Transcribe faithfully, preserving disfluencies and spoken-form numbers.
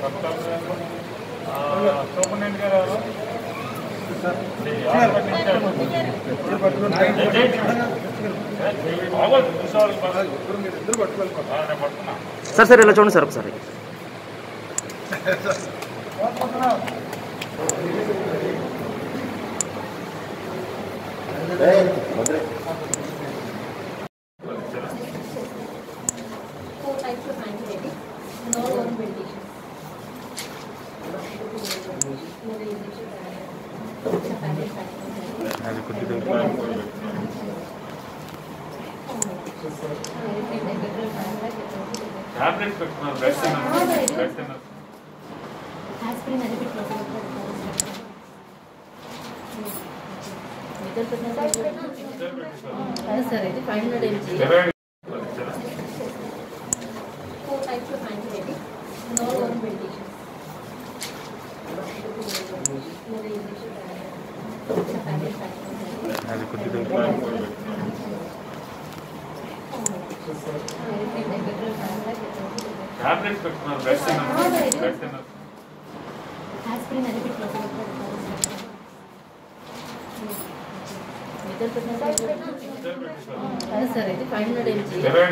Superintendent గారు sir sir ఇలా చూడండి సార్ ఒకసారి. టాబ్లెట్స్ పెట్టుకున్నారు బెస్ట్ బెస్ట్ ఆస్పిరిన్ అది పెట్టుకోవాలి సార్ ఇది five hundred mg four types of antibiotics no own medication అది కొద్దిగా టాబ్లెట్స్ పెట్టుకున్నారు బెస్ట్ బెస్ట్ ఆస్పిరిన్ అది పెట్టుకోవాలి సార్ ఇది ఫైవ్ హండ్రెడ్ ఎంజీ